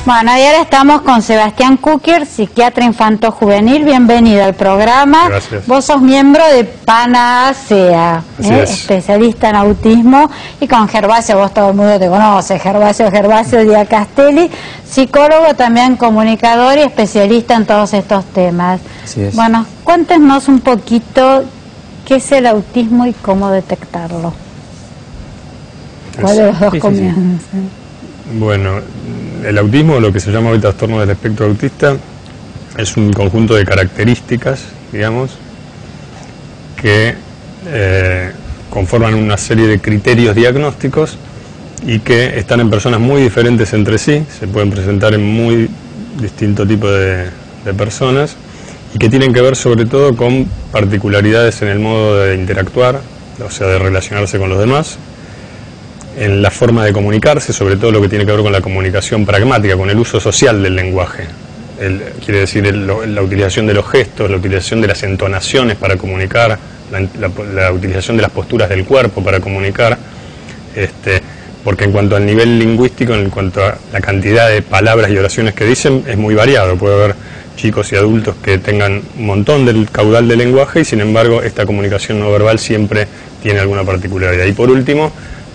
Bueno, y ahora estamos con Sebastián Kukier, psiquiatra infanto-juvenil. Bienvenido al programa. Gracias. Vos sos miembro de PANASEA, especialista en autismo, y con Gervasio, vos todo el mundo te conoce, Gervasio Díaz Castelli, psicólogo también, comunicador y especialista en todos estos temas. Así es. Bueno, cuéntenos un poquito qué es el autismo y cómo detectarlo. ¿Cuál de los dos comienza? Bueno, el autismo, lo que se llama hoy trastorno del espectro autista, es un conjunto de características, digamos, que conforman una serie de criterios diagnósticos y que están en personas muy diferentes entre sí, se pueden presentar en muy distinto tipo de personas, y que tienen que ver sobre todo con particularidades en el modo de interactuar, o sea, de relacionarse con los demás, en la forma de comunicarse, sobre todo lo que tiene que ver con la comunicación pragmática, con el uso social del lenguaje. Quiere decir la utilización de los gestos, la utilización de las entonaciones para comunicar, la utilización de las posturas del cuerpo para comunicar, porque en cuanto al nivel lingüístico, en cuanto a la cantidad de palabras y oraciones que dicen, es muy variado. Puede haber chicos y adultos que tengan un montón del caudal de lenguaje y sin embargo esta comunicación no verbal siempre tiene alguna particularidad. Y por último,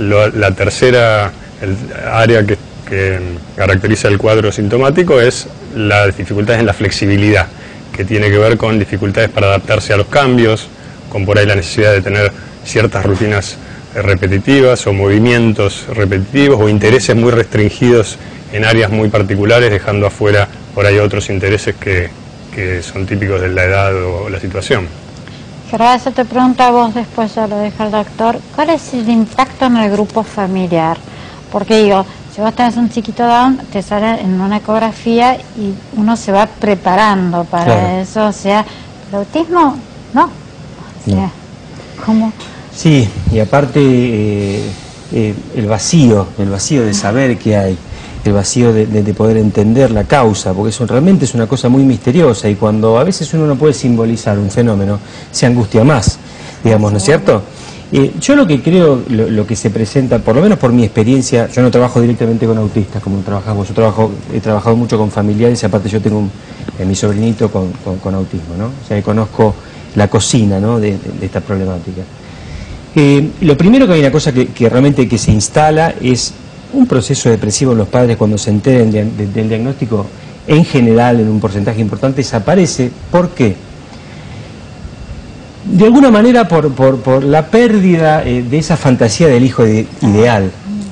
la tercera área que caracteriza el cuadro sintomático es las dificultades en la flexibilidad, que tiene que ver con dificultades para adaptarse a los cambios, con por ahí la necesidad de tener ciertas rutinas repetitivas o movimientos repetitivos o intereses muy restringidos en áreas muy particulares, dejando afuera por ahí otros intereses que son típicos de la edad o la situación. Gervasio, te pregunto a vos, después ya lo deja el doctor, ¿cuál es el impacto en el grupo familiar? Porque digo, si vos tenés un chiquito Down, te sale en una ecografía y uno se va preparando para eso, o sea, el autismo, no. O sea, ¿cómo? Sí, y aparte el vacío de saber qué hay, el vacío de poder entender la causa, porque eso realmente es una cosa muy misteriosa y cuando a veces uno no puede simbolizar un fenómeno, se angustia más, digamos, ¿no es cierto? Yo lo que creo, lo que se presenta, por lo menos por mi experiencia, yo no trabajo directamente con autistas como trabajás vos, he trabajado mucho con familiares y aparte yo tengo mi sobrinito con autismo, ¿no? O sea, que conozco la cocina, ¿no?, de esta problemática. Lo primero que hay una cosa que realmente que se instala es un proceso depresivo en los padres cuando se enteren del diagnóstico, en general, en un porcentaje importante, desaparece. ¿Por qué? De alguna manera por la pérdida de esa fantasía del hijo ideal.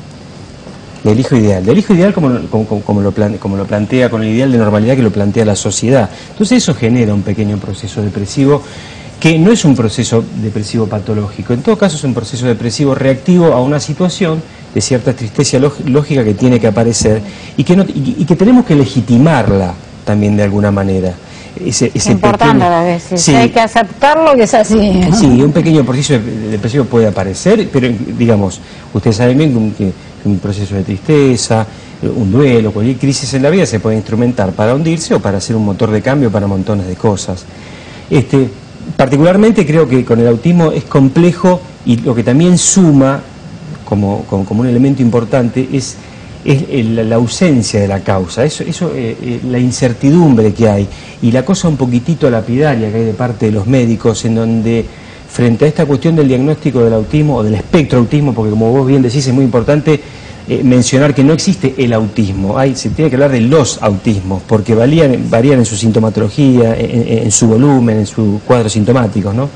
Del hijo ideal como lo plantea, con el ideal de normalidad que lo plantea la sociedad. Entonces eso genera un pequeño proceso depresivo que no es un proceso depresivo patológico, en todo caso es un proceso depresivo reactivo a una situación de cierta tristeza lógica que tiene que aparecer y que tenemos que legitimarla también de alguna manera. Ese importante pequeño, a veces, sí, hay que aceptarlo que es así, ¿no? Sí, un pequeño proceso depresivo puede aparecer, pero digamos, ustedes saben bien que un proceso de tristeza, un duelo, cualquier crisis en la vida se puede instrumentar para hundirse o para ser un motor de cambio para montones de cosas. Particularmente creo que con el autismo es complejo y lo que también suma como un elemento importante es la ausencia de la causa, la incertidumbre que hay y la cosa un poquitito lapidaria que hay de parte de los médicos en donde frente a esta cuestión del diagnóstico del autismo o del espectro autismo, porque como vos bien decís es muy importante mencionar que no existe el autismo, se tiene que hablar de los autismos, porque varían en su sintomatología, en su volumen, en su cuadro sintomáticos, ¿no?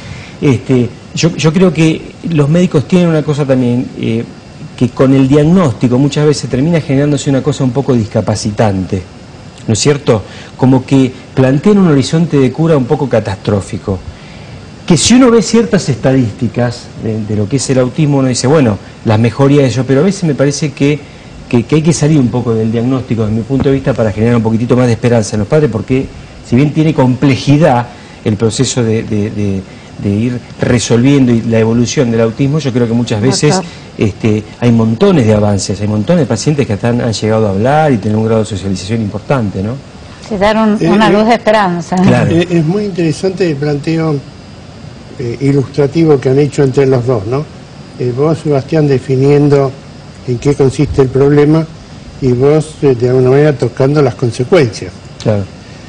Yo creo que los médicos tienen una cosa también, que con el diagnóstico muchas veces termina generándose una cosa un poco discapacitante, ¿no es cierto? Como que plantean un horizonte de cura un poco catastrófico. Que si uno ve ciertas estadísticas de lo que es el autismo, uno dice, bueno, las mejorías de ello, pero a veces me parece que hay que salir un poco del diagnóstico, desde mi punto de vista, para generar un poquitito más de esperanza en los padres, porque si bien tiene complejidad el proceso de ir resolviendo y la evolución del autismo, yo creo que muchas veces hay montones de avances, hay montones de pacientes que han llegado a hablar y tener un grado de socialización importante, ¿no? Sí, dar una luz de esperanza. Claro. Es muy interesante el planteo ilustrativo que han hecho entre los dos, ¿no? Vos, Sebastián, definiendo en qué consiste el problema y vos de alguna manera tocando las consecuencias. Claro.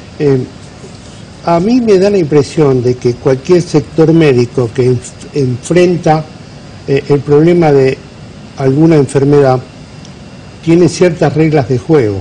A mí me da la impresión de que cualquier sector médico que enfrenta el problema de alguna enfermedad tiene ciertas reglas de juego,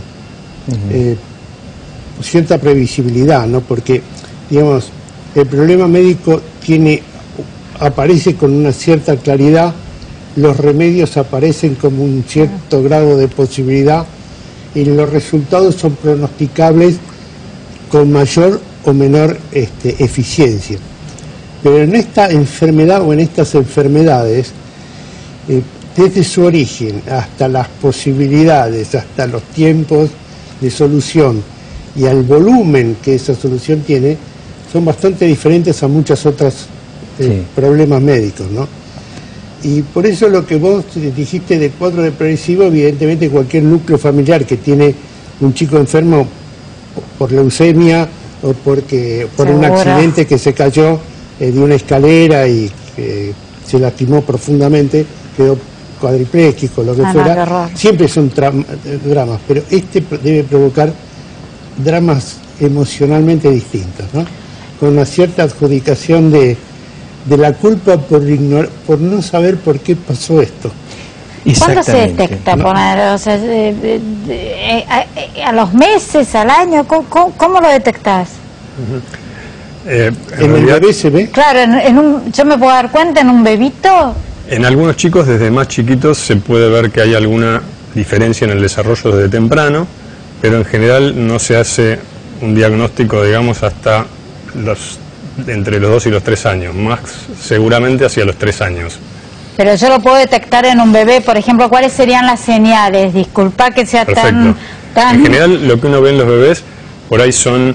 cierta previsibilidad, ¿no? Porque, digamos, el problema médico aparece con una cierta claridad, los remedios aparecen como un cierto grado de posibilidad y los resultados son pronosticables con mayor o menor eficiencia. Pero en esta enfermedad o en estas enfermedades, desde su origen hasta las posibilidades, hasta los tiempos de solución y al volumen que esa solución tiene, son bastante diferentes a muchas otras problemas médicos, ¿no? Y por eso lo que vos dijiste del cuadro depresivo, evidentemente cualquier núcleo familiar que tiene un chico enfermo por leucemia o por un accidente que se cayó de una escalera y se lastimó profundamente, quedó cuadripléjico, lo que fuera, siempre son dramas, pero debe provocar dramas emocionalmente distintos, ¿no? Con una cierta adjudicación de la culpa por no saber por qué pasó esto. ¿Cuándo se detecta? ¿No? O sea, ¿a los meses, al año? ¿Cómo lo detectás? ¿En el bebé se ve? Claro, ¿yo me puedo dar cuenta en un bebito? En algunos chicos, desde más chiquitos, se puede ver que hay alguna diferencia en el desarrollo desde temprano, pero en general no se hace un diagnóstico, digamos, hasta entre los 2 y los 3 años, más seguramente hacia los 3 años. Pero yo lo puedo detectar en un bebé, por ejemplo, ¿cuáles serían las señales? Disculpa que sea tan... En general, lo que uno ve en los bebés, por ahí son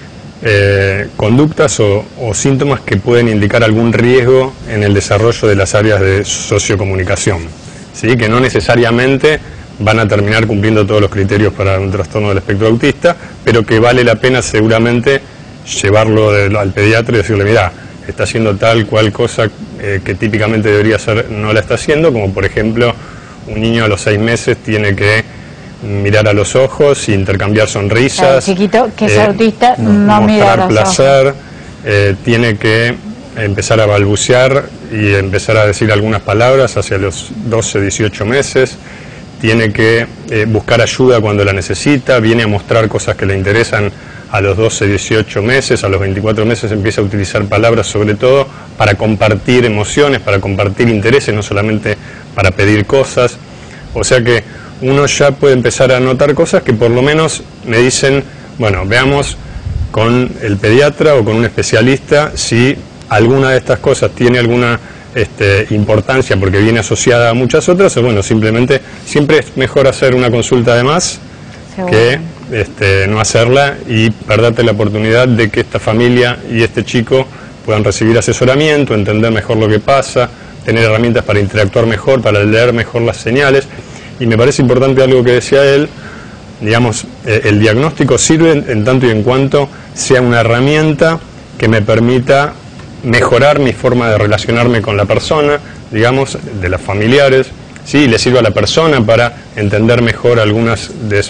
conductas o síntomas que pueden indicar algún riesgo en el desarrollo de las áreas de sociocomunicación, ¿sí? Que no necesariamente van a terminar cumpliendo todos los criterios para un trastorno del espectro autista, pero que vale la pena seguramente llevarlo al pediatra y decirle, mira, está haciendo tal cual cosa que típicamente debería hacer, no la está haciendo, como por ejemplo un niño a los 6 meses tiene que mirar a los ojos, intercambiar sonrisas. El chiquito que es autista no mira a los placer, ojos. Tiene que empezar a balbucear y empezar a decir algunas palabras hacia los 12, 18 meses. Tiene que buscar ayuda cuando la necesita, viene a mostrar cosas que le interesan a los 12, 18 meses, a los 24 meses empieza a utilizar palabras sobre todo para compartir emociones, para compartir intereses, no solamente para pedir cosas. O sea que uno ya puede empezar a notar cosas que por lo menos me dicen, bueno, veamos con el pediatra o con un especialista si alguna de estas cosas tiene alguna importancia porque viene asociada a muchas otras, o bueno, simplemente siempre es mejor hacer una consulta de más que no hacerla y perderte la oportunidad de que esta familia y este chico puedan recibir asesoramiento, entender mejor lo que pasa, tener herramientas para interactuar mejor, para leer mejor las señales. Y me parece importante algo que decía él, digamos, el diagnóstico sirve en tanto y en cuanto sea una herramienta que me permita mejorar mi forma de relacionarme con la persona, digamos, de las familiares, ¿sí? Le sirve a la persona para entender mejor algunas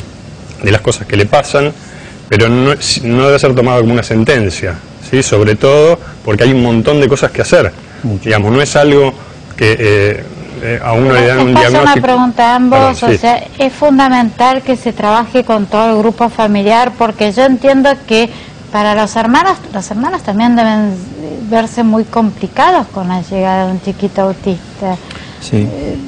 de las cosas que le pasan, pero no debe ser tomado como una sentencia, ¿sí? Sobre todo porque hay un montón de cosas que hacer. Digamos, no es algo que a uno le dan un diagnóstico. Una pregunta a ambos, o sea, es fundamental que se trabaje con todo el grupo familiar, porque yo entiendo que para los hermanos también deben verse muy complicados con la llegada de un chiquito autista. Sí.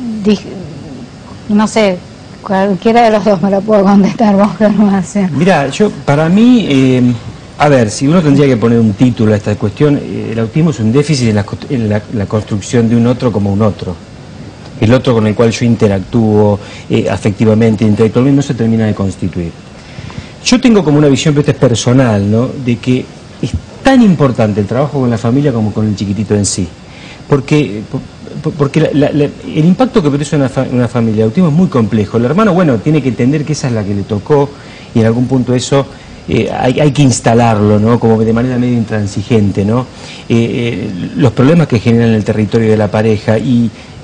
No sé, cualquiera de los dos me lo puedo contestar vos, Germán. Mira, para mí, a ver, si uno tendría que poner un título a esta cuestión, el autismo es un déficit en la construcción de un otro como un otro. El otro con el cual yo interactúo afectivamente, intelectualmente, no se termina de constituir. Yo tengo como una visión, pero esta es personal, ¿no?, de que es tan importante el trabajo con la familia como con el chiquitito en sí. Porque el impacto que produce una familia de autismo es muy complejo. El hermano, bueno, tiene que entender que esa es la que le tocó y en algún punto eso hay que instalarlo, ¿no?, como de manera medio intransigente, ¿no? Los problemas que generan en el territorio de la pareja y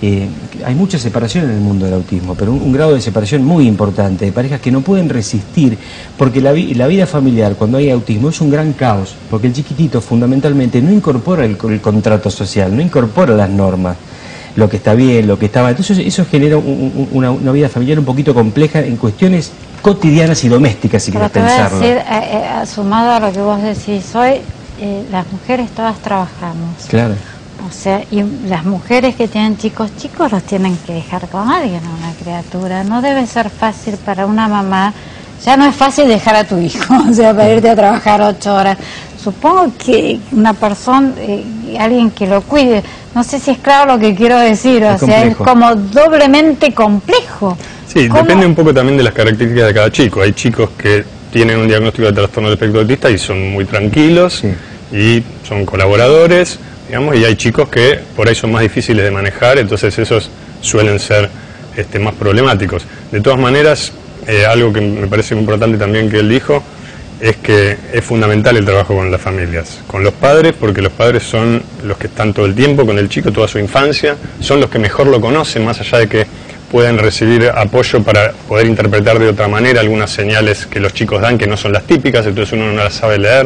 hay mucha separación en el mundo del autismo, pero un grado de separación muy importante, de parejas que no pueden resistir, porque la vida familiar cuando hay autismo es un gran caos, porque el chiquitito fundamentalmente no incorpora el contrato social, no incorpora las normas, lo que está bien, lo que está mal. Entonces eso genera una vida familiar un poquito compleja en cuestiones cotidianas y domésticas, si quieres pensarlo. Pero te voy a decir, sumado a lo que vos decís hoy, las mujeres todas trabajamos. Claro. O sea, y las mujeres que tienen chicos los tienen que dejar con alguien, a una criatura. No debe ser fácil para una mamá. Ya no es fácil dejar a tu hijo, o sea, para irte a trabajar 8 horas. Supongo que una persona, alguien que lo cuide, no sé si es claro lo que quiero decir, o sea, es como doblemente complejo. Sí, depende un poco también de las características de cada chico. Hay chicos que tienen un diagnóstico de trastorno del espectro autista y son muy tranquilos, sí, y son colaboradores, digamos, y hay chicos que por ahí son más difíciles de manejar, entonces esos suelen ser más problemáticos. De todas maneras, algo que me parece muy importante también que él dijo, es que es fundamental el trabajo con las familias, con los padres, porque los padres son los que están todo el tiempo con el chico, toda su infancia, son los que mejor lo conocen, más allá de que pueden recibir apoyo para poder interpretar de otra manera algunas señales que los chicos dan que no son las típicas, entonces uno no las sabe leer,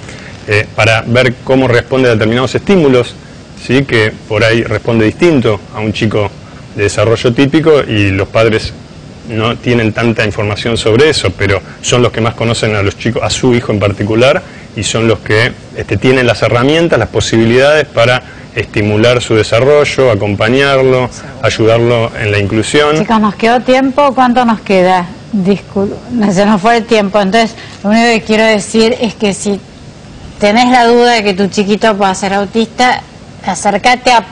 para ver cómo responde a determinados estímulos, ¿sí? Que por ahí responde distinto a un chico de desarrollo típico y los padres no tienen tanta información sobre eso, pero son los que más conocen a los chicos, a su hijo en particular, y son los que tienen las herramientas, las posibilidades para estimular su desarrollo, acompañarlo, ayudarlo en la inclusión. Chicos, ¿nos quedó tiempo? ¿Cuánto nos queda? Disculpe, se nos fue el tiempo. Entonces, lo único que quiero decir es que si tenés la duda de que tu chiquito pueda ser autista, acércate a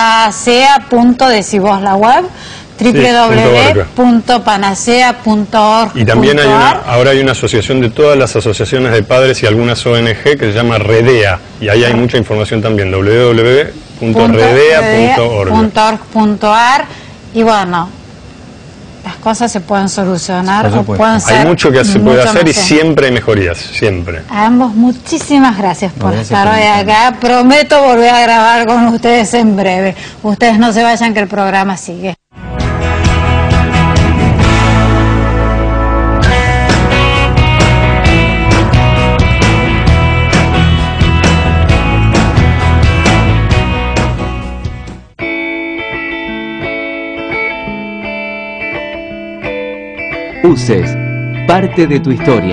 panacea.decivos la web, www.panacea.org. Y también ahora hay una asociación de todas las asociaciones de padres y algunas ONG que se llama Redea, y ahí hay mucha información también, www.redea.org.ar. Y bueno, las cosas se pueden solucionar o pueden ser. Hay mucho que se puede hacer y siempre hay mejorías, siempre. A ambos muchísimas gracias por estar hoy acá. Prometo volver a grabar con ustedes en breve. Ustedes no se vayan que el programa sigue. UCES, parte de tu historia.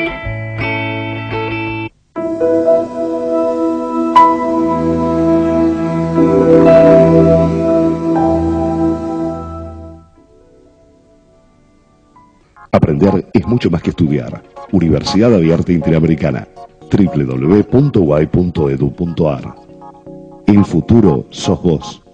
Aprender es mucho más que estudiar. Universidad Abierta Interamericana. www.uay.edu.ar. El futuro sos vos.